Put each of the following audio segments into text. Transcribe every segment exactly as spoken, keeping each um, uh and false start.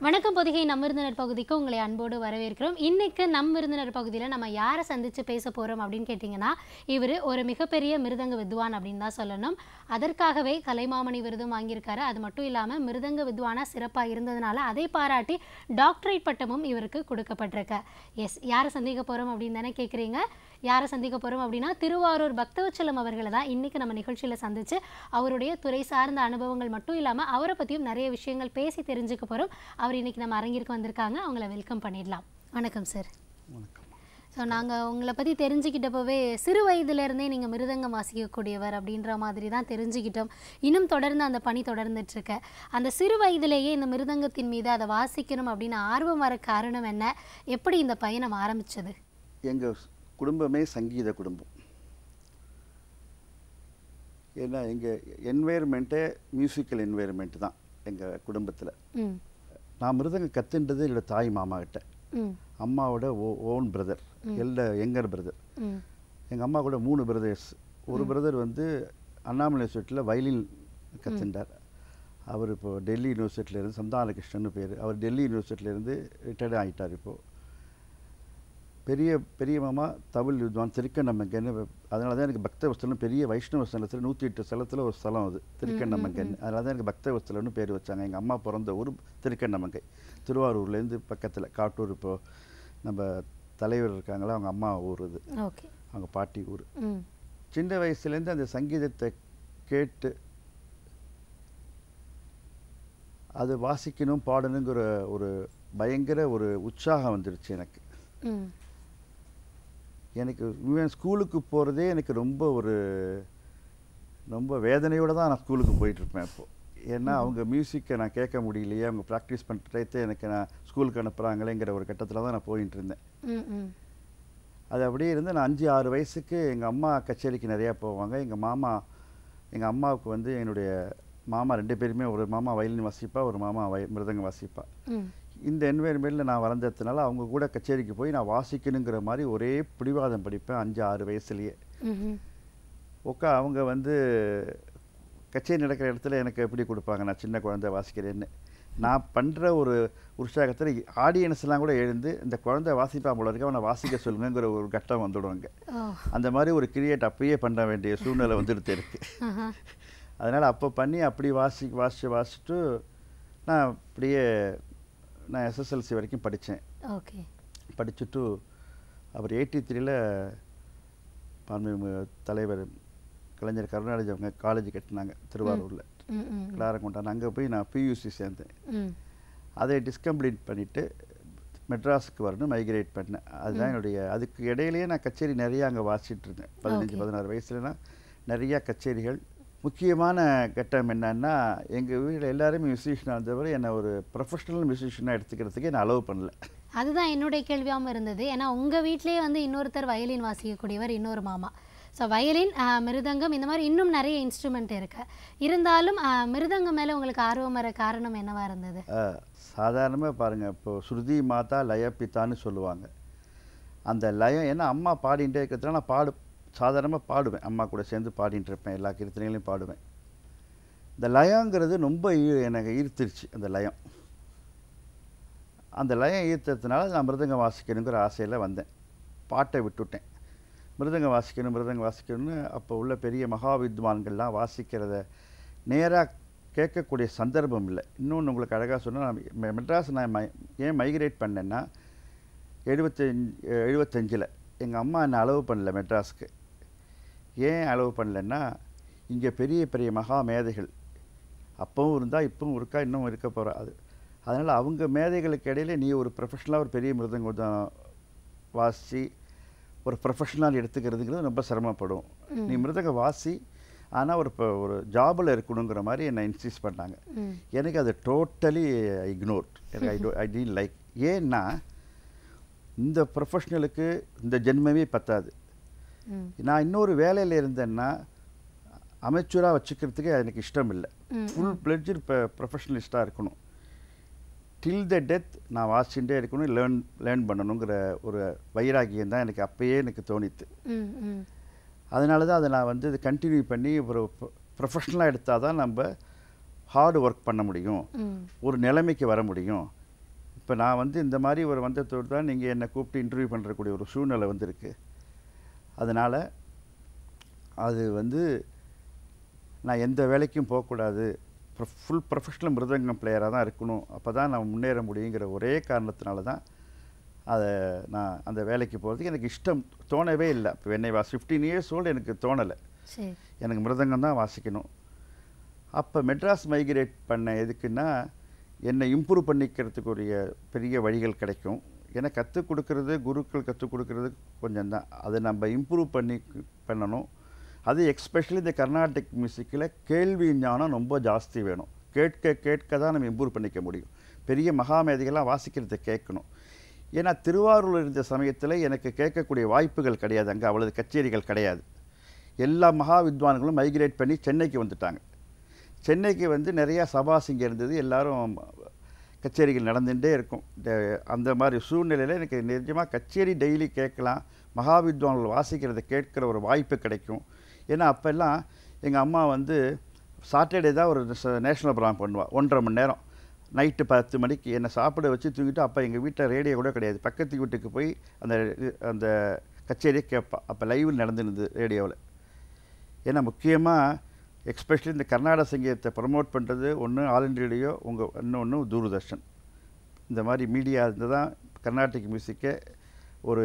வணக்கம் பொதிகை நம் விருந்தினர் பகுதிக்கு உங்களை அன்போடு வரவேற்கிறோம். இன்னைக்கு நம் விருந்தினர் பகுதியில் நம்ம யாரை சந்தித்து பேச போகிறோம் அப்படின்னு கேட்டிங்கன்னா, இவர் ஒரு மிகப்பெரிய மிருதங்க வித்வான் அப்படின்னு தான் சொல்லணும். அதற்காகவே கலைமாமணி விருதும் வாங்கியிருக்காரு. அது மட்டும் இல்லாமல் மிருதங்க வித்வானாக சிறப்பாக இருந்ததுனால அதை பாராட்டி டாக்டரேட் பட்டமும் இவருக்கு கொடுக்கப்பட்டிருக்கு. எஸ், யாரை சந்திக்க போகிறோம் அப்படின்னு தானே கேட்குறீங்க. யாரை சந்திக்க போகிறோம் அப்படின்னா, திருவாரூர் பக்தவத்சலம் அவர்களை தான் இன்றைக்கி நம்ம நிகழ்ச்சியில் சந்தித்து அவருடைய துறை சார்ந்த அனுபவங்கள் மட்டும் இல்லாமல் அவரை பற்றியும் நிறைய விஷயங்கள் பேசி தெரிஞ்சுக்க போகிறோம். அவர் இன்றைக்கி நம்ம அரங்கிற்கு வந்திருக்காங்க. அவங்கள வெல்கம் பண்ணிடலாம். வணக்கம் சார். வணக்கம். ஸோ நாங்கள் உங்களை பற்றி தெரிஞ்சுக்கிட்டப்போவே சிறு வயதுலேருந்தே நீங்கள் மிருதங்கம் வாசிக்கக்கூடியவர் அப்படின்ற மாதிரி தான் தெரிஞ்சுக்கிட்டோம். இன்னும் தொடர்ந்து அந்த பணி தொடர்ந்துட்டுருக்க. அந்த சிறு வயதிலேயே இந்த மிருதங்கத்தின் மீது அதை வாசிக்கணும் அப்படின்னு ஆர்வம் வர காரணம் என்ன? எப்படி இந்த பயணம் ஆரம்பித்தது? எங்கள் குடும்பமே சங்கீத குடும்பம். ஏன்னா எங்கள் என்வைரன்மெண்ட்டே மியூசிக்கல் என்வைரன்மெண்ட் தான் எங்கள் குடும்பத்தில். நான் மிருதங்க கற்றுன்றது என்னோடய தாய் மாமா கிட்ட. அம்மாவோட ஓ ஓன் பிரதர், எல்லா யங்கர் பிரதர். எங்கள் அம்மா கூட மூணு பிரதர்ஸ். ஒரு பிரதர் வந்து அண்ணாமலை யூனிவர்சிட்டியில் வயலின் கற்றுண்டார். அவர் இப்போது டெல்லி யூனிவர்சிட்டியிலேருந்து சந்தானகிருஷ்ணன் பேர். அவர் டெல்லி யூனிவர்சிட்டியிலேருந்து ரிட்டையர்ட் ஆகிட்டார். இப்போது பெரிய பெரிய மாமா தமிழ் வித்வான் திருக்கண்ணமங்கன்னு. அதனால தான் எனக்கு பக்தவத்சலம் பெரிய வைஷ்ணவ ஸ்தலத்தில் நூற்றி எட்டு ஸ்தலத்தில் ஒரு ஸ்தலம் அது திருக்கண்ணமங்கன். அதனால தான் எனக்கு பக்தவத்சலம்னு பேர் வச்சாங்க. எங்கள் அம்மா பிறந்த ஊர் திருக்கண்ணமங்கை, திருவாரூர்லேருந்து பக்கத்தில் காட்டூர். இப்போது நம்ம தலைவர் இருக்காங்களா, அவங்க அம்மா ஊர் இது, அவங்க பாட்டி ஊர். சின்ன வயசுலேருந்து அந்த சங்கீதத்தை கேட்டு அது வாசிக்கணும் பாடணுங்கிற ஒரு பயங்கர ஒரு உற்சாகம் வந்துடுச்சு எனக்கு. எனக்கு இவன் ஸ்கூலுக்கு போகிறதே எனக்கு ரொம்ப ஒரு ரொம்ப வேதனையோடு தான் நான் ஸ்கூலுக்கு போயிட்டுருப்பேன் இப்போது. ஏன்னா அவங்க மியூசிக்கை நான் கேட்க முடியலையே, அவங்க ப்ராக்டிஸ் பண்ணுறதே எனக்கு நான் ஸ்கூலுக்கு அனுப்புகிறாங்களேங்கிற ஒரு கட்டத்தில் தான் நான் போயிட்டு இருந்தேன். அது அப்படியே இருந்து நான் அஞ்சு ஆறு வயசுக்கு எங்கள் அம்மா கச்சேரிக்கு நிறையா போவாங்க. எங்கள் மாமா எங்கள் அம்மாவுக்கு வந்து என்னுடைய மாமா ரெண்டு பேருமே, ஒரு மாமா வயலின் வாசிப்பா, ஒரு மாமா வய மிருதங்கம் வாசிப்பா. இந்த என்வைரன்மெண்ட்டில் நான் வளர்ந்ததுனால அவங்க கூட கச்சேரிக்கு போய் நான் வாசிக்கணுங்கிற மாதிரி ஒரே பிடிவாதம் படிப்பேன் அஞ்சு ஆறு வயசுலேயே. ஓகே, அவங்க வந்து கச்சேரி நடக்கிற இடத்துல எனக்கு எப்படி கொடுப்பாங்க, நான் சின்ன குழந்தை வாசிக்கிறேன்னு. நான் பண்ணுற ஒரு உற்சாகத்தில் ஆடியன்ஸ்லாம் கூட எழுந்து இந்த குழந்தை வாசிப்பா போல இருக்க, அவனை வாசிக்க சொல்லுங்கிற ஒரு கட்டம் வந்துடுவாங்க. அந்த மாதிரி ஒரு கிரியேட் அப்பயே பண்ண வேண்டிய சூழ்நிலை வந்துடுத்து இருக்கு. அதனால் அப்போ பண்ணி அப்படி வாசி வாசித்து வாசிட்டு நான் அப்படியே நான் எஸ்எஸ்எல்சி வரைக்கும் படித்தேன். ஓகே. படிச்சுட்டு அவர் எயிட்டி த்ரீல தலைவர் கலைஞர் கருணாநிதி அவங்க காலேஜ் கட்டினாங்க திருவாரூரில், கிளாரங்கொண்டான். அங்கே போய் நான் பியூசி சேர்ந்தேன். அதை டிஸ்கம்ப்ளீட் பண்ணிவிட்டு மெட்ராஸுக்கு வரணும் மைக்ரேட் பண்ணேன். அதுதான் என்னுடைய, அதுக்கு இடையிலேயே நான் கச்சேரி நிறையா அங்கே வாசிச்சுட்டு இருந்தேன். பதினஞ்சு பதினாறு வயசுலனா நிறையா கச்சேரிகள். முக்கியமான கட்டம் என்னன்னா, எங்கள் வீட்டில் எல்லாருமே மியூசிஷியனாக இருந்தவரை என்னை ஒரு ப்ரொஃபஷனல் மியூசிஷியனாக எடுத்துக்கிறதுக்கே நான் அலோவ் பண்ணல. அதுதான் என்னுடைய கேள்வியாகவும் இருந்தது. ஏன்னா உங்கள் வீட்டிலே வந்து இன்னொருத்தர் வயலின் வாசிக்கக்கூடியவர், இன்னொரு மாமா. ஸோ வயலின், மிருதங்கம், இந்த மாதிரி இன்னும் நிறைய இன்ஸ்ட்ருமெண்ட் இருக்கு. இருந்தாலும் மிருதங்கம் மேலே உங்களுக்கு ஆர்வம் வர காரணம் என்னவாக இருந்தது? சாதாரணமாக பாருங்கள், இப்போது ஸ்ருதி மாதா லயப்பித்தான்னு சொல்லுவாங்க. அந்த லயம், ஏன்னா அம்மா பாடிகிட்டே இருக்கிறதுனால நான் பாடு சாதாரணமாக பாடுவேன். அம்மா கூட சேர்ந்து பாடிட்டு இருப்பேன், எல்லா கீர்த்தனைகளையும் பாடுவேன். இந்த லயங்கிறது ரொம்ப எனக்கு ஈர்த்துருச்சு. அந்த லயம் அந்த லயம் ஈர்த்ததுனால நான் மிருதங்கம் வாசிக்கணுங்கிற ஆசையில் வந்தேன். பாட்டை விட்டுவிட்டேன். மிருதங்கம் வாசிக்கணும் மிருதங்கம் வாசிக்கணும்னு அப்போ உள்ள பெரிய மகா வித்வான்கள்லாம் வாசிக்கிறத நேராக கேட்கக்கூடிய சந்தர்ப்பம் இல்லை. இன்னொன்று உங்களுக்கு அழகாக சொன்னால், நான் மெட்ராஸ் நான் மை ஏன் மைக்ரேட் பண்ணேன்னா, எழுபத்தஞ்சு எழுபத்தஞ்சில் எங்கள் அம்மா என்னை அலோவ் பண்ணல மெட்ராஸுக்கு. ஏன் அலோவ் பண்ணலன்னா, இங்கே பெரிய பெரிய மகா மேதைகள் அப்பவும் இருந்தால் இப்பவும் இருக்கா, இன்னும் இருக்க போகிறா. அது அதனால் அவங்க மேதைகளுக்கு இடையில நீ ஒரு ப்ரொஃபஷனலாக ஒரு பெரிய மிருதங்கம் தான் வாசி ஒரு ப்ரொஃபஷனல் எடுத்துக்கிறதுங்கிறது ரொம்ப சிரமப்படும். நீ மிருதங்க வாசி, ஆனால் ஒரு இப்போ ஒரு ஜாபில் இருக்கணுங்கிற மாதிரி என்னை இன்சிஸ்ட் பண்ணாங்க. எனக்கு அது டோட்டலி இக்னோர். எனக்கு I do I didn't like. ஏன்னா இந்த ப்ரொஃபஷ்னலுக்கு இந்த ஜென்மமே பத்தாது. நான் இன்னொரு வேலையில் இருந்தேன்னா அமைச்சராக வச்சுக்கிறதுக்கே எனக்கு இஷ்டம் இல்லை. ஃபுல் பிளட்ஜ் இப்போ ப்ரொஃபஷ்னலிஸ்ட்டாக இருக்கணும். டில் த டெத் நான் வாசிச்சுட்டே இருக்கணும், லேர்ன் லேர்ன் பண்ணணுங்கிற ஒரு வைராகியம் தான் எனக்கு அப்பயே எனக்கு தோணித்து. அதனால தான் அதை நான் வந்து இது கண்டினியூ பண்ணி ஒரு ப்ரொஃபஷ்னலாக எடுத்தால் தான் நம்ம ஹார்டு ஒர்க் பண்ண முடியும், ஒரு நிலைமைக்கு வர முடியும். இப்போ நான் வந்து இந்த மாதிரி ஒரு வந்தத்தோடு தான் நீங்கள் என்னை கூப்பிட்டு இன்டர்வியூ பண்ணுறக்கூடிய ஒரு சூழ்நிலை வந்திருக்கு. அதனால் அது வந்து நான் எந்த வேலைக்கும் போகக்கூடாது, ஃபுல் ப்ரொஃபஷனல் மிருதங்கம் பிளேயராக தான் இருக்கணும், அப்போ தான் நான் முன்னேற முடியுங்கிற ஒரே காரணத்தினால தான் அதை நான் அந்த வேலைக்கு போகிறதுக்கு எனக்கு இஷ்டம் தோணவே இல்லை. இப்போ என்னை வா ஃபிஃப்டீன் இயர்ஸ் ஓல்டு எனக்கு தோணலை, எனக்கு மிருதங்கம் தான் வாசிக்கணும். அப்போ மெட்ராஸ் மைக்ரேட் பண்ண எதுக்குன்னா என்னை இம்ப்ரூவ் பண்ணிக்கிறதுக்குரிய பெரிய வழிகள் கிடைக்கும். ஏன்னா கற்றுக் கொடுக்கறது குருக்கள் கற்றுக் கொடுக்கறது கொஞ்சம் தான், அதை நம்ம இம்ப்ரூவ் பண்ணி பண்ணணும். அது எக்ஸ்பெஷலி இந்த கர்நாடிக் மியூசிக்கில் கேள்வி ஞானம் ரொம்ப ஜாஸ்தி வேணும். கேட்க கேட்க தான் நம்ம இம்ப்ரூவ் பண்ணிக்க முடியும். பெரிய மகாமேதைகள்லாம் வாசிக்கிறத கேட்கணும். ஏன்னா திருவாரூரில் இருந்த சமயத்தில் எனக்கு கேட்கக்கூடிய வாய்ப்புகள் கிடையாது, அங்கே அவ்வளவு கச்சேரிகள் கிடையாது. எல்லா மகா வித்வான்களும் மைக்ரேட் பண்ணி சென்னைக்கு வந்துட்டாங்க. சென்னைக்கு வந்து நிறையா சபாஸ் இங்கே இருந்தது, எல்லோரும் கச்சேரிகள் நடந்துகிட்டே இருக்கும். அந்த மாதிரி சூழ்நிலையில் எனக்கு நிஜமாக கச்சேரி டெய்லி கேட்கலாம், மகா வித்வான்கள் வாசிக்கிறத கேட்குற ஒரு வாய்ப்பு கிடைக்கும். ஏன்னா அப்போல்லாம் எங்கள் அம்மா வந்து சாட்டர்டே தான் ஒரு நேஷ்னல் ப்ரோக்ராம் பண்ணுவாள், ஒன்றரை மணி நேரம் நைட்டு பத்து மணிக்கு என்னை சாப்பிட வச்சு தூங்கிட்டு. அப்போ எங்கள் வீட்டில் ரேடியோ கூட கிடையாது, பக்கத்து வீட்டுக்கு போய் அந்த அந்த கச்சேரியை கேட்பாள். அப்போ லைவில் நடந்துருந்தது ரேடியோவில். ஏன்னா முக்கியமாக எக்ஸ்பெஷலி இந்த கர்நாடக சங்கீதத்தை ப்ரமோட் பண்ணுறது ஒன்று ஆல் இண்டியா ரேடியோ, உங்கள் இன்னொன்று தூர்தர்ஷன். இந்த மாதிரி மீடியா இருந்து தான் கர்நாடிக் மியூசிக்கை ஒரு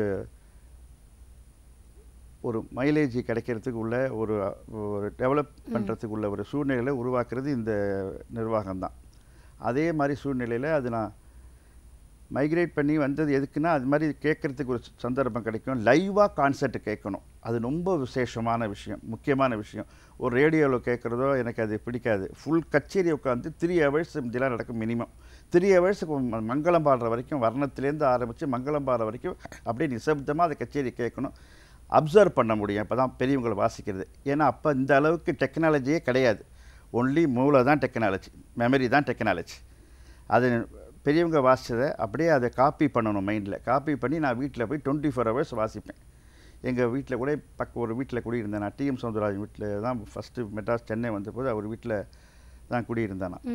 ஒரு மைலேஜ் கிடைக்கிறதுக்கு உள்ள ஒரு ஒரு டெவலப் பண்ணுறதுக்கு உள்ள ஒரு சூழ்நிலையில் உருவாக்குறது இந்த நிர்வாகம் தான். அதே மாதிரி சூழ்நிலையில் அது நான் மைக்ரேட் பண்ணி வந்தது எதுக்குன்னா அது மாதிரி கேட்குறதுக்கு ஒரு சந்தர்ப்பம் கிடைக்கும். லைவாக கான்சர்ட் கேட்கணும், அது ரொம்ப விசேஷமான விஷயம், முக்கியமான விஷயம். ஒரு ரேடியோவில் கேட்குறதோ எனக்கு அது பிடிக்காது. ஃபுல் கச்சேரி உட்காந்து த்ரீ ஹவர்ஸ் இதெல்லாம் நடக்கும் மினிமம். த்ரீ ஹவர்ஸுக்கு மங்களம் பாடுற வரைக்கும், வர்ணத்துலேருந்து ஆரம்பித்து மங்களம் பாடுற வரைக்கும் அப்படியே நிசப்தமாக அந்த கச்சேரி கேட்கணும், அப்சர்வ் பண்ண முடியும். அப்போ தான் பெரியவங்களை வாசிக்கிறது. ஏன்னா அப்போ இந்த அளவுக்கு டெக்னாலஜியே கிடையாது, ஒன்லி மூளை தான் டெக்னாலஜி, மெமரி தான் டெக்னாலஜி. அது பெரியவங்க வாசித்ததை அப்படியே அதை காப்பி பண்ணணும் மைண்டில். காப்பி பண்ணி நான் வீட்டில் போய் டுவெண்ட்டி ஃபோர் ஹவர்ஸ் வாசிப்பேன். எங்கள் வீட்டில் கூட பக்கம் ஒரு வீட்டில் குடியிருந்தேன் நான். டிஎம் சௌந்தரராஜன் வீட்டில் தான் ஃபஸ்ட்டு மெட்ராஸ் சென்னை வந்தபோது அவர் வீட்டில் தான் குடியிருந்தேன் நான்.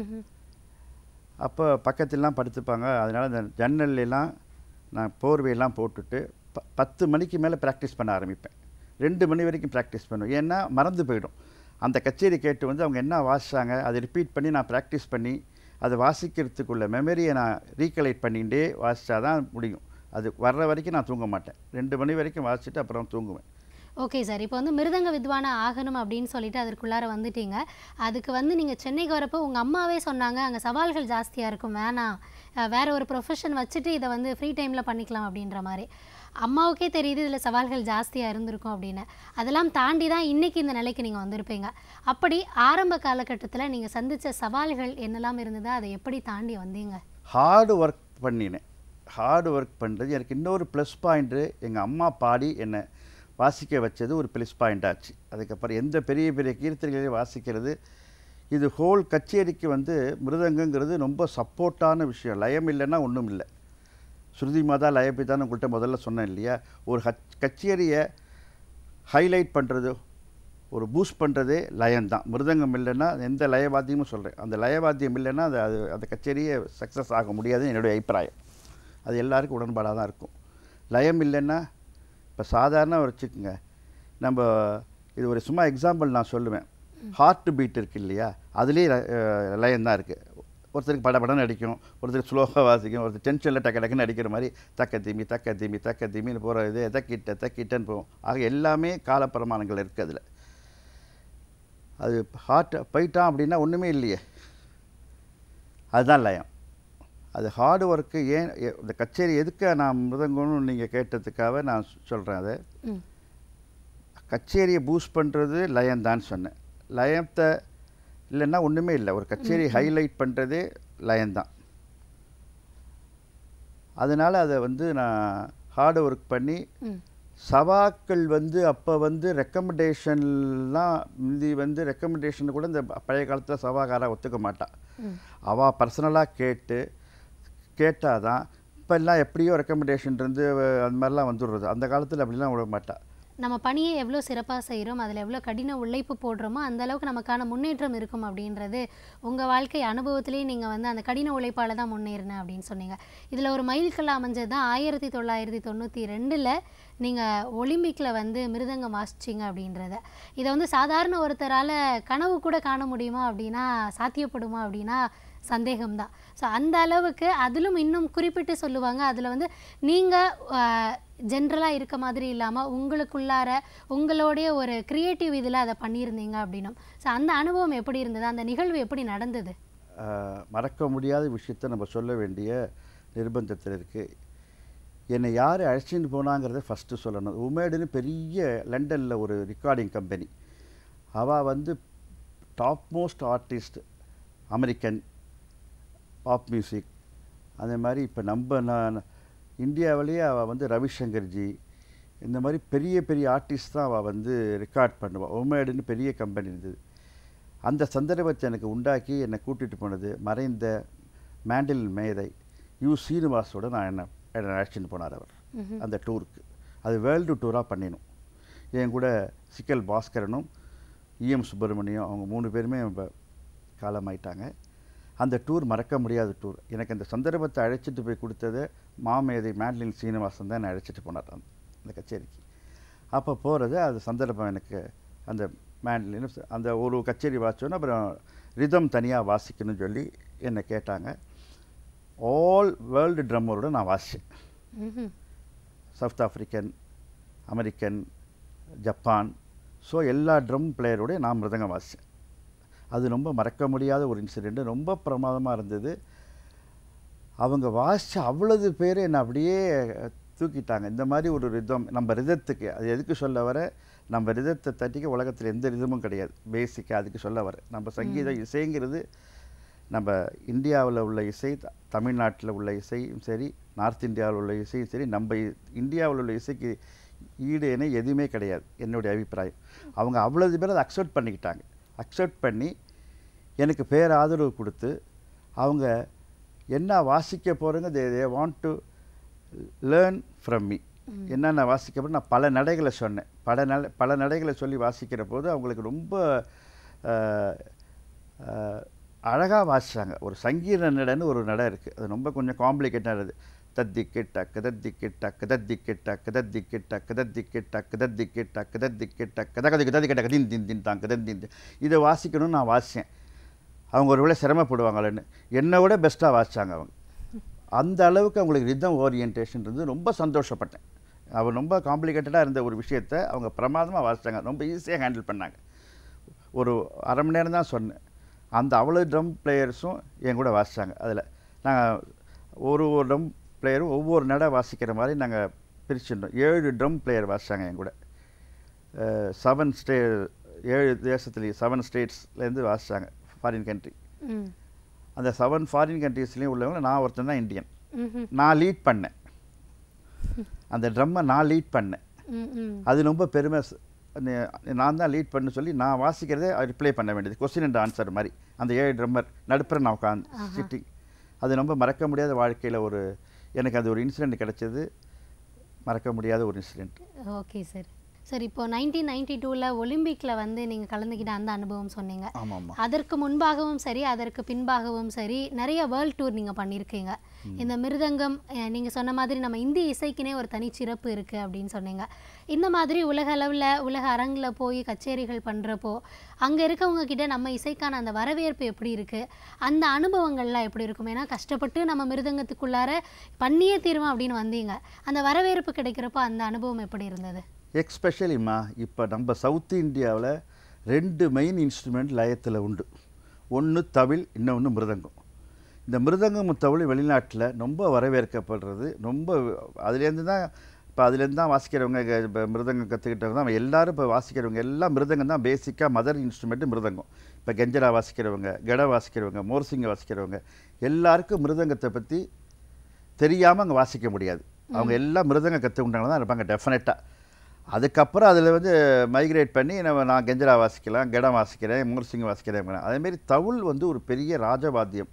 அப்போ பக்கத்துலலாம் படுத்துப்பாங்க. அதனால் இந்த ஜன்னல்லாம் நான் போர்வையெல்லாம் போட்டுட்டு ப பத்து மணிக்கு மேலே ப்ராக்டிஸ் பண்ண ஆரம்பிப்பேன். ரெண்டு மணி வரைக்கும் ப்ராக்டிஸ் பண்ணுவேன். ஏன்னா மறந்து போயிடும். அந்த கச்சேரி கேட்டு வந்து அவங்க என்ன வாசித்தாங்க அதை ரிப்பீட் பண்ணி நான் ப்ராக்டிஸ் பண்ணி அதை வாசிக்கிறதுக்குள்ள மெமரியை நான் ரீகலெக்ட் பண்ணிகிட்டே வாசித்தா தான் முடியும். அது வர்ற வரைக்கும் நான் தூங்க மாட்டேன். ரெண்டு மணி வரைக்கும் வாசிச்சுட்டு அப்புறம் தூங்குவேன். ஓகே சார், இப்போ வந்து மிருதங்க வித்வானா ஆகணும் அப்படின்னு சொல்லிட்டு அதற்குள்ளார வந்துட்டீங்க. அதுக்கு வந்து நீங்கள் சென்னைக்கு வரப்போ உங்கள் அம்மாவே சொன்னாங்க அங்கே சவால்கள் ஜாஸ்தியாக இருக்கும், வேணாம் வேறு ஒரு ப்ரொஃபஷன் வச்சுட்டு இதை வந்து ஃப்ரீ டைமில் பண்ணிக்கலாம் அப்படின்ற மாதிரி. அம்மாவுக்கே தெரியுது இதில் சவால்கள் ஜாஸ்தியாக இருந்திருக்கும் அப்படின்னு. அதெல்லாம் தாண்டி தான் இன்றைக்கி இந்த நிலைக்கு நீங்கள் வந்திருப்பீங்க. அப்படி ஆரம்ப காலகட்டத்தில் நீங்கள் சந்தித்த சவால்கள் என்னெல்லாம் இருந்ததோ அதை எப்படி தாண்டி வந்தீங்க? ஹார்டு ஒர்க் பண்ணினேன். ஹார்டு ஒர்க் பண்ணுறது எனக்கு இன்னொரு ப்ளஸ் பாயிண்ட்டு, எங்கள் அம்மா பாடி என்னை வாசிக்க வச்சது ஒரு ப்ளஸ் பாயிண்ட் ஆச்சு. அதுக்கப்புறம் எந்த பெரிய பெரிய கீர்த்தனைகளையும் வாசிக்கிறது, இது ஹோல் கச்சேரிக்கு வந்து மிருதங்கங்கிறது ரொம்ப சப்போர்ட்டான விஷயம். லயம் இல்லைன்னா ஒன்றும் இல்லை. ஸ்ருதி மாதா லயபிதான்னு உங்கள்கிட்ட முதல்ல சொன்னேன் இல்லையா. ஒரு ஹச் கச்சேரியை ஹைலைட் பண்ணுறது, ஒரு பூஸ்ட் பண்ணுறதே லயம்தான். மிருதங்கம் இல்லைன்னா எந்த லயவாத்தியமும் சொல்கிறேன், அந்த லயவாத்தியம் இல்லைன்னா அது அது அந்த கச்சேரியே சக்ஸஸ் ஆக முடியாதுன்னு என்னுடைய அபிப்பிராயம். அது எல்லாருக்கும் உடன்பாடாக தான் இருக்கும். லயம் இல்லைன்னா இப்போ சாதாரண வச்சுக்கோங்க, நம்ம இது ஒரு சும்மா எக்ஸாம்பிள் நான் சொல்லுவேன். ஹார்ட் பீட் இருக்குது இல்லையா, அதுலேயே லயம் தான் இருக்குது. ஒருத்தருக்கு படபடன்னு அடிக்கும், ஒருத்தருக்கு ஸ்லோவாக வாசிக்கும், ஒருத்தர் டென்ஷனில் டக்கு டக்குன்னு அடிக்கிற மாதிரி தக்க தீமி தக்க தீமி தக்க தீமின்னு போகிற இது எதக்கிட்ட தக்கிட்டன்னு போகும். ஆக எல்லாமே காலப்பிரமாணங்கள் இருக்குது அதில். அது ஹார்ட் போயிட்டான் அப்படின்னா ஒன்றுமே இல்லையே, அதுதான் லயம். அது ஹார்டு ஒர்க்கு. ஏன் இந்த கச்சேரி எதுக்கு நான் மிருதங்கம்னு நீங்கள் கேட்டதுக்காக நான் சொல்கிறேன். அதை கச்சேரியை பூஸ்ட் பண்ணுறது லயம்தான் சொன்னேன். லயத்தை இல்லைன்னா ஒன்றுமே இல்லை. ஒரு கச்சேரி ஹைலைட் பண்ணுறதே லயம்தான். அதனால் அதை வந்து நான் ஹார்டு ஒர்க் பண்ணி சவாக்கள் வந்து அப்போ வந்து ரெக்கமெண்டேஷன்லாம் முந்தி வந்து ரெக்கமெண்டேஷன் கூட இந்த பழைய காலத்தில் சவாக்காராக ஒத்துக்க மாட்டாள். அவள் பர்சனலாக கேட்டு கேட்டால் தான். இப்போ எல்லாம் எப்படியோ ரெக்கமெண்டேஷன் இருந்து அந்த மாதிரிலாம் வந்துடுறது. அந்த காலத்தில் அப்படிலாம் விட மாட்டாள். நம்ம பணியை எவ்வளோ சிறப்பாக செய்கிறோம், அதில் எவ்வளோ கடின உழைப்பு போடுறோமோ அந்த அளவுக்கு நமக்கான முன்னேற்றம் இருக்கும் அப்படின்றது உங்கள் வாழ்க்கை அனுபவத்திலேயே நீங்கள் வந்து அந்த கடின உழைப்பால் தான் முன்னேறினேன் அப்படின்னு சொன்னீங்க. இதில் ஒரு மைல்கல் அமைஞ்சது தான் ஆயிரத்தி தொள்ளாயிரத்தி தொண்ணூற்றி ரெண்டில் நீங்கள் ஒலிம்பிக்கில் வந்து மிருதங்கம் வாசிச்சிங்க அப்படின்றத. இதை வந்து சாதாரண ஒருத்தரால் கனவு கூட காண முடியுமா அப்படின்னா, சாத்தியப்படுமா அப்படின்னா சந்தேகம்தான். ஸோ அந்த அளவுக்கு அதிலும் இன்னும் குறிப்பிட்டு சொல்லுவாங்க, அதில் வந்து நீங்கள் ஜென்ரலாக இருக்க மாதிரி இல்லாமல் உங்களுக்குள்ளார உங்களுடைய ஒரு க்ரியேட்டிவ் இதில் அதை பண்ணியிருந்தீங்க அப்படின்னும். ஸோ அந்த அனுபவம் எப்படி இருந்தது, அந்த நிகழ்வு எப்படி நடந்தது? மறக்க முடியாத விஷயத்தை நம்ம சொல்ல வேண்டிய நிர்பந்தத்தில் இருக்குது. என்னை யார் அழைச்சின்னு போனாங்கிறத ஃபஸ்ட்டு சொல்லணும். உமேடுன்னு பெரிய லண்டனில் ஒரு ரெக்கார்டிங் கம்பெனி, அவள் வந்து top most artist, American pop music, அதே மாதிரி இப்போ நம்ம நான் இந்தியாவிலேயே அவள் வந்து ரவிசங்கர்ஜி இந்த மாதிரி பெரிய பெரிய ஆர்டிஸ்ட் தான் அவள் வந்து ரெக்கார்ட் பண்ணுவாள். ஒமேடுன்னு பெரிய கம்பெனி இருந்தது. அந்த சந்தர்ப்பத்தை எனக்கு உண்டாக்கி என்னை கூட்டிகிட்டு போனது மறைந்த மேண்டில் மேதை யூ சீனிவாஸோட நான் என்ன என்னை அழைச்சிட்டு போனார் அவர் அந்த டூருக்கு. அது வேர்ல்டு டூராக பண்ணினோம். என் கூட சிக்கல் பாஸ்கரனும் இஎம் சுப்பிரமணியம் அவங்க மூணு பேருமே காலமாயிட்டாங்க. அந்த டூர் மறக்க முடியாத டூர். எனக்கு அந்த சந்தர்ப்பத்தை அழைச்சிட்டு போய் கொடுத்தது மாமேதை மேட்லின் சீனிவாசன் தான் என்னை அழைச்சிட்டு போனார் அந்த கச்சேரிக்கு. அப்போ போகிறது அது சந்தர்ப்பம் எனக்கு அந்த மேட்லின் அந்த ஒரு கச்சேரி வாசிச்சோன்னு அப்புறம் ரிதம் தனியாக வாசிக்கணும்னு சொல்லி என்னை கேட்டாங்க. ஆல் வேர்ல்டு ட்ரம்மரோட நான் வாசித்தேன். South African, American, Japan, so எல்லா ட்ரம் பிளேயரோடய நான் மிருதங்கம் வாசித்தேன். அது ரொம்ப மறக்க முடியாத ஒரு இன்சிடெண்ட்டு, ரொம்ப பிரமாதமாக இருந்தது. அவங்க வாசித்த அவ்வளவு பேர் என்னை அப்படியே தூக்கிட்டாங்க. இந்த மாதிரி ஒரு ரிதம் நம்ம ரிதத்துக்கு, அது எதுக்கு சொல்ல வர, நம்ம ரிதத்தை தட்டிக்க உலகத்தில் எந்த ரிதமும் கிடையாது, பேசிக்காக அதுக்கு சொல்ல வர. நம்ம சங்கீத இசைங்கிறது நம்ம இந்தியாவில் உள்ள இசை, தமிழ்நாட்டில் உள்ள இசையும் சரி, நார்த் இந்தியாவில் உள்ள இசையும் சரி, நம்ம இந்தியாவில் உள்ள இசைக்கு ஈடு இணை எதுவுமே கிடையாது என்னுடைய அபிப்பிராயம். அவங்க அவ்வளவு பேர் அதை அக்செப்ட் பண்ணிக்கிட்டாங்க. அக்செப்ட் பண்ணி எனக்கு பேர் ஆதரவு கொடுத்து அவங்க என்ன வாசிக்க போகிறேங்க, they they want to learn from me. என்னென்ன வாசிக்க போகிறேன் நான் பல நடைகளை சொன்னேன். பல நட பல நடைகளை சொல்லி வாசிக்கிற போது அவங்களுக்கு ரொம்ப அழகாக வாசித்தாங்க. ஒரு சங்கீத நடைன்னு ஒரு நடை இருக்குது, அது ரொம்ப கொஞ்சம் காம்ப்ளிகேட்டாக இருக்குது. தத்திக்கிட்ட கதத்திக்கிட்ட கதத்திக்கிட்ட கதத்திக்கிட்ட கதத்திக்கிட்ட கதத்திக்கிட்ட கதத்திக்கிட்ட கதகதி கதத்திக்கிட்ட கதின் தின் தின் தான் கதந்தின். இதை வாசிக்கணும்னு நான் வாசித்தேன். அவங்க ஒரு வேளை சிரமப்படுவாங்களேன்னு என்னை விட பெஸ்ட்டாக வாசித்தாங்க அவங்க. அந்த அளவுக்கு அவங்களுக்கு ரிதம் ஓரியன்டேஷன் இருந்து ரொம்ப சந்தோஷப்பட்டேன். அவர் ரொம்ப காம்ப்ளிகேட்டடாக இருந்த ஒரு விஷயத்தை அவங்க பிரமாதமாக வாசித்தாங்க, ரொம்ப ஈஸியாக ஹேண்டில் பண்ணாங்க. ஒரு அரை மணி நேரம் தான் சொன்னேன். அந்த அவ்வளோ ட்ரம் பிளேயர்ஸும் என் கூட வாசித்தாங்க. அதில் நாங்கள் ஒரு ஒரு ட்ரம் பிளேயரும் ஒவ்வொரு நடை வாசிக்கிற மாதிரி நாங்கள் பிரிச்சுட்டோம். ஏழு ட்ரம் பிளேயர் வாசித்தாங்க என் கூட. செவன் ஸ்டே ஏழு தேசத்துலேயே செவன் ஸ்டேட்ஸ்லேருந்து வாசித்தாங்க, ஃபாரின் கண்ட்ரி. அந்த செவன் ஃபாரின் கண்ட்ரீஸ்லேயும் உள்ளவங்க நான் ஒருத்தன் தான் இந்தியன். நான் லீட் பண்ணேன் அந்த ட்ரம்மை, நான் லீட் பண்ணேன். அது ரொம்ப பெருமை. நான் தான் லீட் பண்ண சொல்லி நான் வாசிக்கிறதே ரிப்ளை பண்ண வேண்டியது, கொஸ்டின் அண்ட் ஆன்சர் மாதிரி. அந்த ஏழு ட்ரம்மர் நடுப்புற நான் உட்காந்து சிட்டிங். அது ரொம்ப மறக்க முடியாத வாழ்க்கையில் ஒரு எனக்கு அது ஒரு இன்சிடெண்ட் கிடைச்சது, மறக்க முடியாத ஒரு இன்சிடெண்ட். Okay sir. சார் இப்போ நைன்டீன் நைன்டி டூவில் ஒலிம்பிக்கில் வந்து நீங்கள் கலந்துக்கிட்ட அந்த அனுபவம் சொன்னீங்க. ஆமாம். அதற்கு முன்பாகவும் சரி அதற்கு பின்பாகவும் சரி நிறைய வேர்ல்ட் டூர் நீங்கள் பண்ணியிருக்கீங்க. இந்த மிருதங்கம் நீங்கள் சொன்ன மாதிரி நம்ம இந்திய இசைக்குனே ஒரு தனிச்சிறப்பு இருக்குது அப்படின்னு சொன்னீங்க. இந்த மாதிரி உலக அளவில் உலக அரங்கில் போய் கச்சேரிகள் பண்ணுறப்போ அங்கே இருக்கவங்க கிட்ட நம்ம இசைக்கான அந்த வரவேற்பு எப்படி இருக்குது, அந்த அனுபவங்கள்லாம் எப்படி இருக்கும்? ஏன்னா கஷ்டப்பட்டு நம்ம மிருதங்கத்துக்குள்ளார பண்ணியே தீருவோம் அப்படின்னு வந்தீங்க, அந்த வரவேற்பு கிடைக்கிறப்போ அந்த அனுபவம் எப்படி இருந்தது? எக்ஸ்பெஷலிம்மா இப்போ நம்ம சவுத் இந்தியாவில் ரெண்டு மெயின் இன்ஸ்ட்ருமெண்ட் லயத்தில் உண்டு. ஒன்று தவில், இன்னொன்று மிருதங்கம். இந்த மிருதங்கமும் தவிழும் வெளிநாட்டில் ரொம்ப வரவேற்கப்படுறது. ரொம்ப அதுலேருந்து தான் இப்போ அதுலேருந்து தான் வாசிக்கிறவங்க, இப்போ மிருதங்கம் கற்றுக்கிட்டவங்க தான் எல்லோரும் இப்போ வாசிக்கிறவங்க எல்லாம் மிருதங்கம் தான் பேசிக்காக மதர் இன்ஸ்ட்ருமெண்ட்டு மிருதங்கம். இப்போ கெஞ்சரா வாசிக்கிறவங்க, கெட வாசிக்கிறவங்க, மோர்சிங்க வாசிக்கிறவங்க எல்லாருக்கும் மிருதங்கத்தை பற்றி தெரியாமல் அங்கே வாசிக்க முடியாது. அவங்க எல்லாம் மிருதங்கம் கற்றுக்கிட்டாங்க தான் இருப்பாங்க டெஃபினட்டாக. அதுக்கப்புறம் அதில் வந்து மைக்ரேட் பண்ணி நம்ம நான் கெஞ்சரா வாசிக்கலாம், கெடம் வாசிக்கிறேன், மோர்சிங்க வாசிக்கிறேன். அதேமாரி தவுள் வந்து ஒரு பெரிய ராஜவாத்தியம்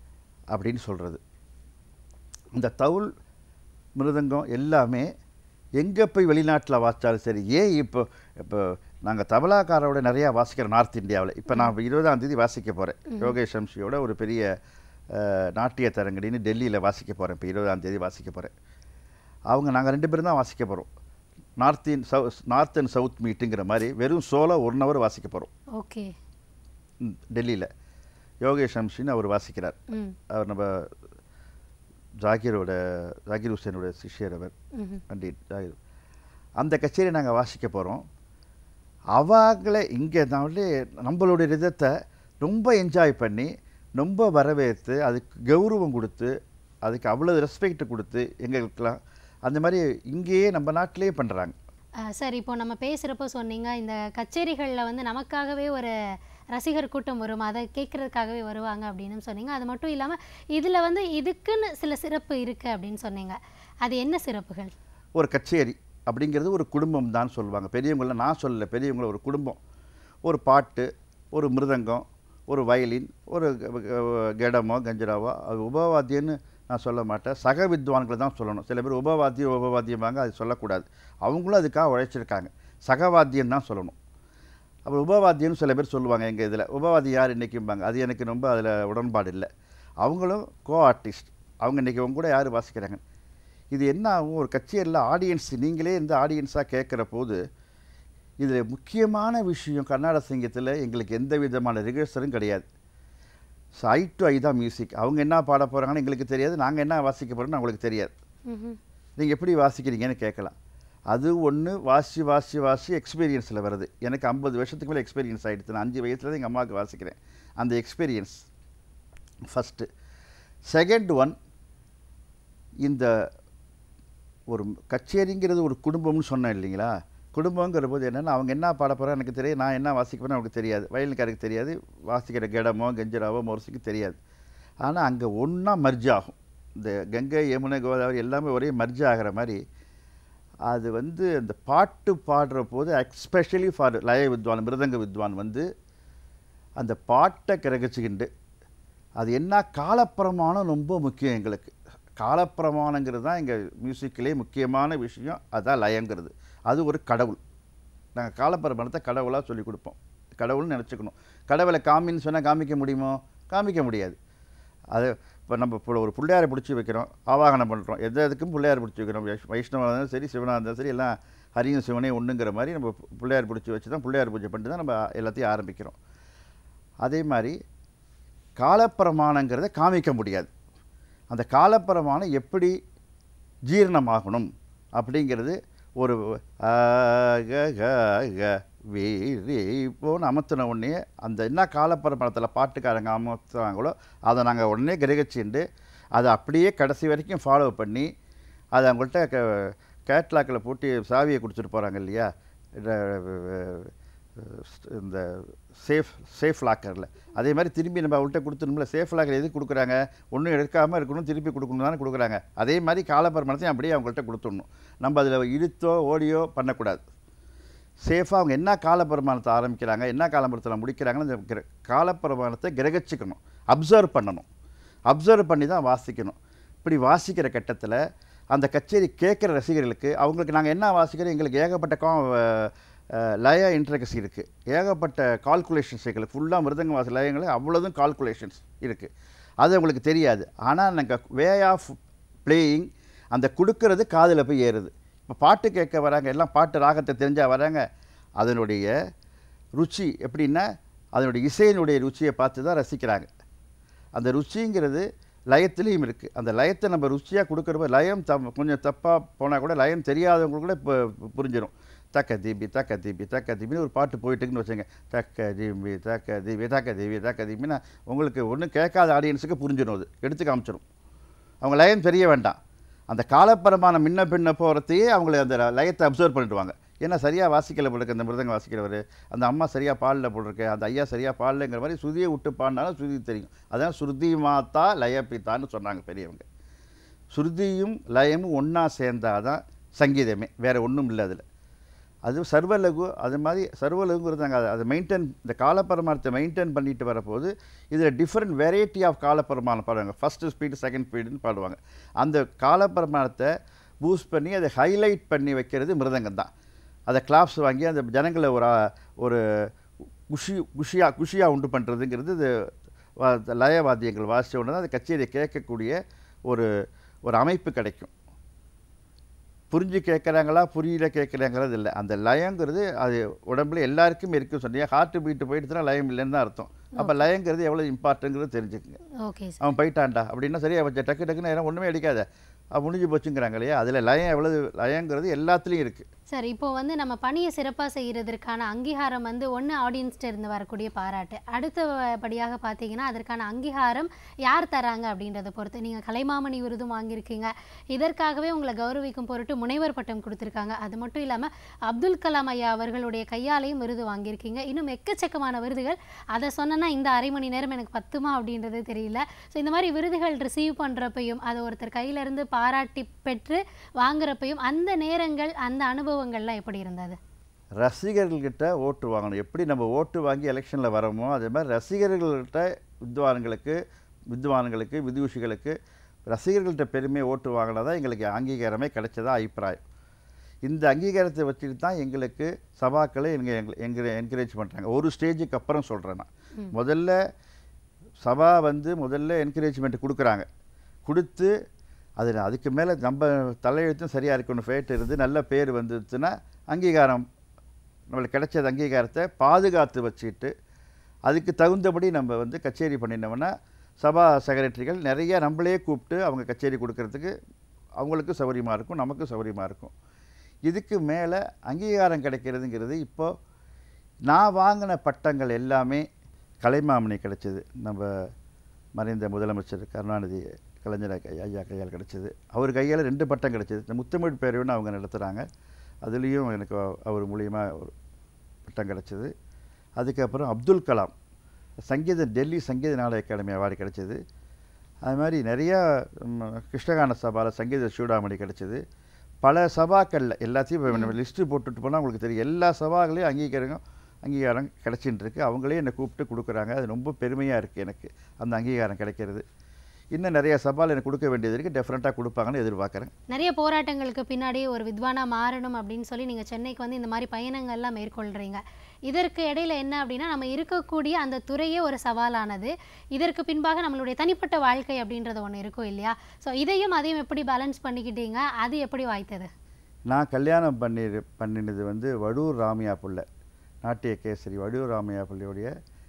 அப்படின்னு சொல்கிறது. இந்த தவுள் மிருதங்கம் எல்லாமே எங்கே போய் வெளிநாட்டில் வாசித்தாலும் சரி. ஏன் இப்போ இப்போ நாங்கள் தபலாக்காரோட நிறையா வாசிக்கிறோம் நார்த் இந்தியாவில். இப்போ நான் இருபதாம் தேதி வாசிக்க போகிறேன் யோகேஷ் அம்ஷியோட ஒரு பெரிய நாட்டிய தரங்கடின்னு டெல்லியில் வாசிக்க போகிறேன். இப்போ இருபதாம் தேதி வாசிக்க போகிறேன். அவங்க நாங்கள் ரெண்டு பேரும் தான் வாசிக்க போகிறோம். North in south north and south மீட்டுங்கிற மாதிரி வெறும் சோலோ ஒன் ஹவர் வாசிக்க போகிறோம். ஓகே. டெல்லியில் யோகேஷ் அம்ஷின்னு அவர் வாசிக்கிறார். அவர் நம்ம ஜாகிரோட ஜாகிர் ஹுசேனோட சிஷ்யர் அவர் பண்டிட் ஜாகிர். அந்த கச்சேரி நாங்கள் வாசிக்க போகிறோம். அவங்களே இங்கே நாங்களே நம்மளுடைய ரிதத்தை ரொம்ப என்ஜாய் பண்ணி ரொம்ப வரவேற்று அதுக்கு கௌரவம் கொடுத்து அதுக்கு அவ்வளோ ரெஸ்பெக்ட் கொடுத்து எங்களுக்கெல்லாம் அந்த மாதிரி இங்கேயே நம்ம நாட்டிலே பண்ணுறாங்க. சார், இப்போ நம்ம பேசுகிறப்போ சொன்னீங்க இந்த கச்சேரிகளில் வந்து நமக்காகவே ஒரு ரசிகர் கூட்டம் வரும், அதை கேட்குறதுக்காகவே வருவாங்க அப்படின்னு சொன்னீங்க. அது மட்டும் இல்லாமல் இதில் வந்து இதுக்குன்னு சில சிறப்பு இருக்குது அப்படின்னு சொன்னீங்க. அது என்ன சிறப்புகள்? ஒரு கச்சேரி அப்படிங்கிறது ஒரு குடும்பம் தான் சொல்லுவாங்க பெரியவங்கள. நான் சொல்லலை, பெரியவங்கள ஒரு குடும்பம். ஒரு பாட்டு, ஒரு மிருதங்கம், ஒரு வயலின், ஒரு கெடமோ கஞ்சராவோ, அது உபவாத்தியன்னு நான் சொல்ல மாட்டேன், சக வித்வான்களை தான் சொல்லணும். சில பேர் உபவாத்தியம் உபவாத்தியமாங்க, அது சொல்லக்கூடாது. அவங்களும் அதுக்காக உழைச்சிருக்காங்க, சகவாத்தியம் தான் சொல்லணும். அப்புறம் உபவாத்தியம்னு சில பேர் சொல்லுவாங்க எங்கள் இதில். உபவாதி யார் இன்றைக்கும்பாங்க, அது எனக்கு ரொம்ப அதில் உடன்பாடு இல்லை. அவங்களும் கோ ஆர்டிஸ்ட், அவங்க இன்றைக்கி அவங்க கூட யார் வாசிக்கிறாங்க. இது என்ன ஆகும், ஒரு கச்சேரியில் ஆடியன்ஸ் நீங்களே இந்த ஆடியன்ஸாக கேட்குற போது இதில் முக்கியமான விஷயம் கர்நாடக சங்கீதத்தில் எங்களுக்கு எந்த விதமான ரிகர்சலும் கிடையாது. ஸோ ஐ டு ஐ தான் மியூசிக். அவங்க என்ன பாட போகிறாங்கன்னு எங்களுக்கு தெரியாது, நாங்கள் என்ன வாசிக்க போகிறோம்னு அவங்களுக்கு தெரியாது. நீங்கள் எப்படி வாசிக்கிறீங்கன்னு கேட்கலாம். அது ஒன்று வாசி வாசி வாசி எக்ஸ்பீரியன்ஸில் வருது. எனக்கு ஐம்பது வருஷத்துக்கு மேலே எக்ஸ்பீரியன்ஸ் ஆகிடுது. நான் அஞ்சு வயசில் தான் எங்கள் அம்மாவுக்கு வாசிக்கிறேன். அந்த எக்ஸ்பீரியன்ஸ் ஃபஸ்ட்டு. செகண்ட் ஒன், இந்த ஒரு கச்சேரிங்கிறது ஒரு குடும்பம்னு சொன்னேன் இல்லைங்களா. குடும்பங்கிற போது என்னென்னா அவங்க என்ன பாட போகிறோம் எனக்கு தெரியாது, நான் என்ன வாசிக்க போகிறேன் அவங்களுக்கு தெரியாது, வயலுக்காருக்கு தெரியாது, வாசிக்கிற கெடமோ கெஞ்சராவோ மொரசிக்கு தெரியாது. ஆனால் அங்கே ஒன்றா மர்ஜ் ஆகும். இந்த கங்கை யமுனை கோதாவரி எல்லாமே ஒரே மர்ஜ் ஆகிற மாதிரி அது வந்து அந்த பாட்டு பாடுற போது எஸ்பெஷலி ஃபார் லய வித்வான் மிருதங்க வித்வான் வந்து அந்த பாட்டை கிரகிச்சுக்கிண்டு அது என்ன காலப்பிரமாணம் ரொம்ப முக்கியம் எங்களுக்கு. காலப்பிரமாணங்கிறது தான் எங்கள் மியூசிக்கிலே முக்கியமான விஷயம். அதுதான் லயங்கிறது. அது ஒரு கடவுள். நாங்கள் காலப்பிரமாணத்தை கடவுளாக சொல்லிக் கொடுப்போம். கடவுள்னு நினச்சிக்கணும். கடவுளை காமின்னு சொன்னால் காமிக்க முடியுமோ? காமிக்க முடியாது. அது இப்போ நம்ம இப்போ ஒரு பிள்ளையாரை பிடிச்சி வைக்கிறோம், ஆவாகனம் பண்ணுறோம், எது எதுக்கும் பிள்ளையார் பிடிச்சி வைக்கிறோம். வைஷ்ணவாக இருந்தாலும் சரி, சிவனாக இருந்தாலும் சரி, எல்லாம் ஹரியும் சிவனே ஒன்றுங்கிற மாதிரி நம்ம பிள்ளையார் பிடிச்சி வச்சு தான் பிள்ளையார் பூஜை பண்ணிட்டு தான் நம்ம எல்லாத்தையும் ஆரம்பிக்கிறோம். அதே மாதிரி காலப்பிரமாணங்கிறத காமிக்க முடியாது. அந்த காலப்பிரமாணம் எப்படி ஜீரணமாகணும் அப்படிங்கிறது ஒரு வீரி போன்னு அமர்த்தின உடனே அந்த என்ன காலப்பிரமாணத்தில் பாட்டுக்காரங்க அமர்த்துறாங்களோ அதை நாங்கள் உடனே கிரகிச்சுண்டு அதை அப்படியே கடைசி வரைக்கும் ஃபாலோ பண்ணி அதை அவங்கள்ட்ட க கேட்லாக்கில் போட்டு சாவியை கொடுத்துட்டு போகிறாங்க இல்லையா, இந்த சேஃப் சேஃப் லாக்கரில். அதே மாதிரி திரும்பி நம்ம அவங்கள்ட்ட கொடுத்துணும்ல. சேஃப் லாக்கர் எதுக்கு கொடுக்குறாங்க? ஒன்றும் எடுக்காமல் இருக்கணும், திருப்பி கொடுக்கணும் தானே கொடுக்குறாங்க. அதே மாதிரி காலப்பிரமாணத்தையும் அப்படியே அவங்கள்ட்ட கொடுத்துடணும். நம்ம அதில் இழுத்தோ ஓடியோ பண்ணக்கூடாது. சேஃபாக அவங்க என்ன காலப்பிரமாணத்தை ஆரம்பிக்கிறாங்க, என்ன காலப்பிரத்தில் முடிக்கிறாங்கன்னு அந்த காலப்பிரமாணத்தை கிரகிச்சுக்கணும், அப்சர்வ் பண்ணணும். அப்சர்வ் பண்ணி தான் வாசிக்கணும். இப்படி வாசிக்கிற கட்டத்தில் அந்த கச்சேரி கேட்குற ரசிகர்களுக்கு அவங்களுக்கு நாங்கள் என்ன வாசிக்கிறோம், எங்களுக்கு ஏகப்பட்ட கா லய இன்ட்ரகசி இருக்குது, ஏகப்பட்ட கால்குலேஷன்ஸ் எங்களுக்கு ஃபுல்லாக மிருதங்க வாசி லயங்களுக்கு அவ்வளோதும் கால்குலேஷன்ஸ் இருக்குது. அது அவங்களுக்கு தெரியாது. ஆனால் நாங்கள் வே ஆஃப் பிளேயிங் அந்த கொடுக்கறது காதில் போய் ஏறுது. இப்போ பாட்டு கேட்க வராங்க, எல்லாம் பாட்டு ராகத்தை தெரிஞ்சால் வராங்க. அதனுடைய ருச்சி எப்படின்னா அதனுடைய இசையினுடைய ருச்சியை பார்த்து தான் ரசிக்கிறாங்க. அந்த ருச்சிங்கிறது லயத்துலேயும் இருக்குது. அந்த லயத்தை நம்ம ருச்சியாக கொடுக்குறப்ப லயம் த கொஞ்சம் தப்பாக போனால் கூட லயம் தெரியாதவங்களுக்கு கூட இப்போ புரிஞ்சிடும். தக்க தீபி தக்க தீபி தக்க தீபின்னு ஒரு பாட்டு போயிட்டுக்குன்னு வச்சுங்க. தக்க தீபி தக்க தீபி தக்க தீபி தக்க தீபின்னா உங்களுக்கு ஒன்றும் கேட்காத ஆடியன்ஸுக்கு புரிஞ்சிடும், அது எடுத்து காமிச்சிடும். அவங்க லயம் தெரிய வேண்டாம். அந்த காலப்பரமான முன்ன பின்ன போகிறதையே அவங்களை அந்த லயத்தை அப்சர்வ் பண்ணிடுவாங்க. ஏன்னா சரியாக வாசிக்கலை போட்டிருக்கு அந்த மிருதங்க வாசிக்கிறவர், அந்த அம்மா சரியாக பாடல போட்டிருக்கு, அந்த ஐயா சரியாக பாடலைங்கிற மாதிரி சுதியை விட்டு பாடினாலும் சுருதி தெரியும். அதான் சுருதி மாத்தா லயப்பித்தான்னு சொன்னாங்க பெரியவங்க. சுருதியும் லயமும் ஒன்றா சேர்ந்தாதான் சங்கீதமே, வேறு ஒன்றும் இல்லை அதில். அது சர்வலகு, அது மாதிரி சர்வலகுங்கிறது நாங்கள் அதை அதை மெயின்டைன் இந்த காலப்பரமானத்தை மெயின்டைன் பண்ணிட்டு வரப்போது இதில் டிஃப்ரெண்ட் வெரைட்டி ஆஃப் காலப்பரமானம் பாடுவாங்க. ஃபஸ்ட்டு ஸ்பீடு செகண்ட் ஸ்பீடுன்னு பாடுவாங்க. அந்த காலப்பரமானத்தை பூஸ்ட் பண்ணி அதை ஹைலைட் பண்ணி வைக்கிறது மிருதங்கம் தான். அதை கிளாப்ஸ் வாங்கி அந்த ஜனங்களை ஒரு ஒரு குஷி குஷியாக குஷியாக உண்டு பண்ணுறதுங்கிறது இது லயவாத்தியங்கள் வாசித்த உடனே அந்த கச்சேரியை கேட்கக்கூடிய ஒரு ஒரு அமைப்பு கிடைக்கும். புரிஞ்சு கேட்குறாங்களா புரியல கேட்குறாங்கிறது இல்லை, அந்த லயங்கிறது அது உடம்புல எல்லாருக்குமே இருக்குன்னு சொன்னீங்க. ஹார்ட் பீட்டு போயிட்டுனா லயம் இல்லைன்னு தான் அர்த்தம். அப்போ லயங்கிறது எவ்வளோ இம்பார்ட்டங்கிறது தெரிஞ்சுக்குங்க. அவன் போயிட்டான்டா அப்படின்னா சரியா வச்ச டக்கு டக்குன்னு நேரம் ஒன்றுமே அடிக்காத முடிஞ்சு போச்சுங்கிறாங்க இல்லையா. அதில் லயம் எவ்வளவு லயங்கிறது எல்லாத்துலேயும் இருக்குது. சார், இப்போ வந்து நம்ம பணியை சிறப்பாக செய்கிறதுக்கான அங்கீகாரம் வந்து ஒன்று ஆடியன்ஸ்ட்டு இருந்து வரக்கூடிய பாராட்டு, அடுத்தபடியாக பார்த்தீங்கன்னா அதற்கான அங்கீகாரம் யார் தராங்க அப்படின்றத பொறுத்து. நீங்கள் கலைமாமணி விருதும் வாங்கியிருக்கீங்க, இதற்காகவே உங்களை கௌரவிக்கும் பொருட்டு முனைவர் பட்டம் கொடுத்துருக்காங்க. அது மட்டும் இல்லாமல் அப்துல் கலாம் ஐயா அவர்களுடைய கையாலையும் விருது வாங்கியிருக்கீங்க. இன்னும் எக்கச்சக்கமான விருதுகள். அதை சொன்னேன்னா இந்த அரை மணி நேரம் எனக்கு பத்துமா அப்படின்றது தெரியல. ஸோ இந்த மாதிரி விருதுகள் ரிசீவ் பண்ணுறப்பையும் அதை ஒருத்தர் கையிலேருந்து பாராட்டி பெற்று வாங்குறப்பையும் அந்த நேரங்கள் அந்த அனுபவங்கள்லாம் எப்படி இருந்தது? ரசிகர்கள்கிட்ட ஓட்டு வாங்கணும். எப்படி நம்ம ஓட்டு வாங்கி எலெக்ஷனில் வரோமோ அதே மாதிரி ரசிகர்கள்கிட்ட வித்வான்களுக்கு வித்வான்களுக்கு விதுஷிகளுக்கு ரசிகர்கள்கிட்ட பெருமையை ஓட்டு வாங்கினா தான் எங்களுக்கு அங்கீகாரமே கிடைச்சதா அபிப்பிராயம். இந்த அங்கீகாரத்தை வச்சுட்டு தான் எங்களுக்கு சபாக்களை எங்கள் எங்களை என்கரேஜ் பண்ணுறாங்க. ஒரு ஸ்டேஜுக்கு அப்புறம் சொல்கிறேன் நான், முதல்ல சபா வந்து முதல்ல என்கரேஜ்மெண்ட் கொடுக்குறாங்க. கொடுத்து அதில் அதுக்கு மேலே நம்ம தலையெழுத்தும் சரியாக இருக்கணும், ஃபேட் இருந்து நல்ல பேர் வந்துச்சுன்னா அங்கீகாரம் நம்மளுக்கு கிடைச்சது அங்கீகாரத்தை பாதுகாத்து வச்சுட்டு அதுக்கு தகுந்தபடி நம்ம வந்து கச்சேரி பண்ணினோம்னா சபா செக்ரட்டரிகள் நிறைய நம்மளே கூப்பிட்டு அவங்க கச்சேரி கொடுக்கறதுக்கு அவங்களுக்கு சௌகரியமாக இருக்கும், நமக்கு சௌகரியமாக இருக்கும். இதுக்கு மேலே அங்கீகாரம் கிடைக்கிறதுங்கிறது இப்போது நான் வாங்கின பட்டங்கள் எல்லாமே கலைமாமணி கிடைச்சது, நம்ம மறைந்த முதலமைச்சர் கருணாநிதி கலைஞர் ஐயா கையால் கிடச்சிது. அவர் கையால் ரெண்டு பட்டம் கிடச்சிது. இந்த முத்தமிழ் பேரவைன்னு அவங்க நடத்துகிறாங்க, அதுலேயும் எனக்கு அவர் மூலியமாக ஒரு பட்டம் கிடச்சிது. அதுக்கப்புறம் அப்துல் கலாம் சங்கீத டெல்லி சங்கீத நாடக அகாடமி அவார்டு கிடச்சிது. அது மாதிரி நிறையா கிருஷ்ணகான சபாவில் சங்கீத சூடாமணி கிடச்சிது. பல சபாக்களில் எல்லாத்தையும் நம்ம லிஸ்ட்டு போட்டுட்டு போனால் உங்களுக்கு தெரியும், எல்லா சபாக்களையும் அங்கீகாரம் அங்கீகாரம் கிடச்சின்னு இருக்குது. அவங்களே என்னை கூப்பிட்டு கொடுக்குறாங்க. அது ரொம்ப பெருமையாக இருக்குது எனக்கு அந்த அங்கீகாரம் கிடைக்கிறது. இன்னும் நிறைய சவால் எனக்கு கொடுக்க வேண்டியது இருக்குது, டெஃபரெண்ட்டாக கொடுப்பாங்கன்னு எதிர்பார்க்குறேன். நிறைய போராட்டங்களுக்கு பின்னாடி ஒரு வித்வானாக மாறணும் அப்படின்னு சொல்லி நீங்கள் சென்னைக்கு வந்து இந்த மாதிரி பயணங்கள்லாம் மேற்கொள்கிறீங்க. இதற்கு இடையில என்ன அப்படின்னா நம்ம இருக்கக்கூடிய அந்த துறையே ஒரு சவாலானது. இதற்கு பின்பாக நம்மளுடைய தனிப்பட்ட வாழ்க்கை அப்படின்றது ஒன்று இருக்கும் இல்லையா? ஸோ இதையும் அதையும் எப்படி பேலன்ஸ் பண்ணிக்கிட்டீங்க? அது எப்படி வாய்த்தது? நான் கல்யாணம் பண்ணி பண்ணினது வந்து வடூர் ராமையா பிள்ளை, நாட்டிய கேசரி வடூர் ராமையா பிள்ளையுடைய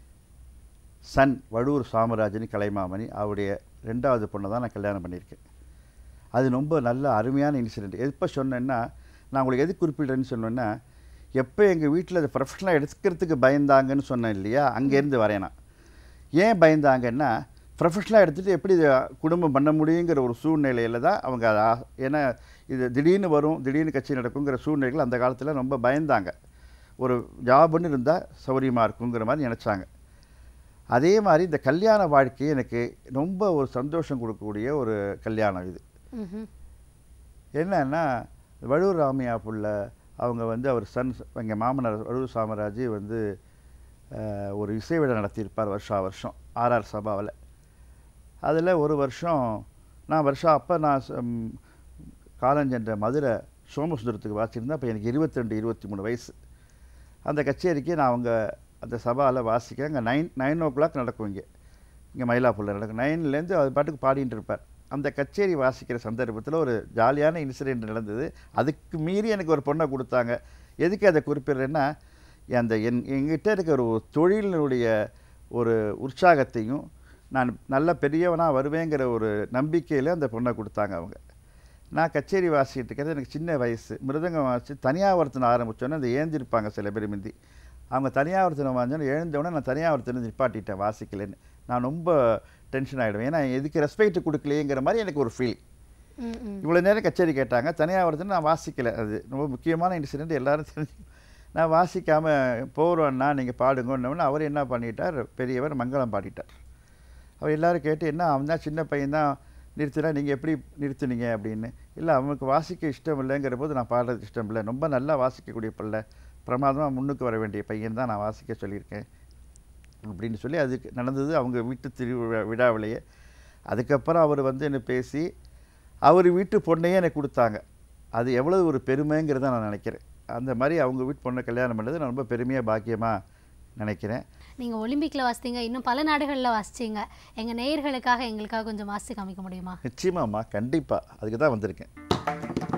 சன் வடூர் சாமராஜனி கலைமாமணி, அவருடைய ரெண்டாவது பொண்ணை தான் நான் கல்யாணம் பண்ணியிருக்கேன். அது ரொம்ப நல்ல அருமையான இன்சிடெண்ட். எப்போ சொன்னேன்னா, நான் உங்களுக்கு எது குறிப்பிடுறேன்னு சொன்னேன்னா, எப்போ எங்கள் வீட்டில் அதை ப்ரொஃபஷனலாக எடுத்துக்கிறதுக்கு பயந்தாங்கன்னு சொன்னேன் இல்லையா, அங்கேருந்து வரேன் நான். ஏன் பயந்தாங்கன்னா, ப்ரொஃபஷனலாக எடுத்துகிட்டு எப்படி குடும்பம் பண்ண முடியுங்கிற ஒரு சூழ்நிலையில் தான் அவங்க, ஏன்னா இது திடீர்னு வரும் திடீர்னு கட்சி நடக்குங்கிற சூழ்நிலைகள் அந்த காலத்தில் ரொம்ப பயந்தாங்க. ஒரு ஜாப்னு இருந்தால் சௌகரியமாக இருக்குங்கிற மாதிரி நினச்சாங்க. அதே மாதிரி இந்த கல்யாண வாழ்க்கையை எனக்கு ரொம்ப ஒரு சந்தோஷம் கொடுக்கக்கூடிய ஒரு கல்யாணம் இது. என்னன்னா, வடூர் ராமையா புள்ள அவங்க வந்து அவர் சன், எங்கள் மாமனார் வடூர் சாமராஜ் வந்து ஒரு இசை விழா நடத்தியிருப்பார் வருஷா வருஷம் ஆர்ஆர் சபாவில். அதில் ஒரு வருஷம் நான் வருஷம் அப்போ நான் காலஞ்சென்ற மதுரை சோமசுந்தரத்துக்கு வாசிச்சிருந்தேன். அப்போ எனக்கு இருபத்தி ரெண்டு இருபத்தி மூணு வயசு. அந்த கச்சேரிக்கு நான் அவங்க அந்த சபாவில் வாசிக்க அங்கே நைன் நைன் ஓ கிளாக் நடக்கும். இங்கே இங்கே மயிலாப்பூரில் நடக்கும். நைன்லேருந்து அது பாட்டுக்கு பாடிட்டு இருப்பார். அந்த கச்சேரி வாசிக்கிற சந்தர்ப்பத்தில் ஒரு ஜாலியான இன்சிடெண்ட் நடந்தது. அதுக்கு மீறி எனக்கு ஒரு பொண்ணை கொடுத்தாங்க. எதுக்கு அதை குறிப்பிட்றேன்னா, அந்த என் எங்கிட்ட இருக்கிற ஒரு தொழிலினுடைய ஒரு உற்சாகத்தையும் நான் நல்ல பெரியவனாக வருவேங்கிற ஒரு நம்பிக்கையில் அந்த பொண்ணை கொடுத்தாங்க அவங்க. நான் கச்சேரி வாசிக்கிட்டு இருக்கிறது எனக்கு சின்ன வயசு. மிருதங்கம் வாசி தனியாவர்த்தனை ஆரம்பித்தோன்னே அந்த ஏந்திருப்பாங்க சில பேர் மிந்தி. அவங்க தனியாவர்த்தனை வாங்கினோன்னு எழுந்தோடனே நான் தனியாவர்த்தனை நிப்பாட்டிட்டேன் வாசிக்கலைன்னு. நான் ரொம்ப டென்ஷன் ஆகிடுவேன். ஏன்னா எதுக்கு ரெஸ்பெக்ட் கொடுக்கலையேங்கிற மாதிரி எனக்கு ஒரு ஃபீல். இவ்வளோ நேரம் கச்சேரி கேட்டாங்க, தனியாவர்த்தனை நான் வாசிக்கலை. அது ரொம்ப முக்கியமான இன்சிடெண்ட், எல்லோரும் தெரிஞ்சு. நான் வாசிக்காமல் போகிறோன்னா நீங்கள் பாடுங்கன்னு அவர் என்ன பண்ணிட்டார், பெரியவர் மங்களம் பாடிட்டார். அவர் எல்லோரும் கேட்டு, என்ன அவன் தான் சின்ன பையன் தான் நிறுத்தினா நீங்கள் எப்படி நிறுத்துனீங்க அப்படின்னு. இல்லை, அவனுக்கு வாசிக்க இஷ்டம் இல்லைங்கிற போது நான் பாடுறது இஷ்டம் இல்லை, ரொம்ப நல்லா வாசிக்கக்கூடிய பிள்ளை, பிரமாதமாக முன்னுக்கு வர வேண்டிய பையன் தான் நான் வாசிக்க சொல்லியிருக்கேன் அப்படின்னு சொல்லி அதுக்கு நடந்தது அவங்க வீட்டு திருவிழா விழாவிலேயே. அதுக்கப்புறம் அவர் வந்து என்ன பேசி அவர் வீட்டு பொண்ணையே எனக்கு கொடுத்தாங்க. அது எவ்வளோ ஒரு பெருமைங்கிறத நான் நினைக்கிறேன். அந்த மாதிரி அவங்க வீட்டு பொண்ணை கல்யாணம் பண்ணது நான் ரொம்ப பெருமையாக பாக்கியமாக நினைக்கிறேன். நீங்கள் ஒலிம்பிக்கில் வாசித்தீங்க, இன்னும் பல நாடுகளில் வாசிச்சிங்க. எங்கள் நேயர்களுக்காக எங்களுக்காக கொஞ்சம் வாசித்து காமிக்க முடியுமா? நிச்சயமாம்மா, கண்டிப்பாக. அதுக்கு தான் வந்திருக்கேன்.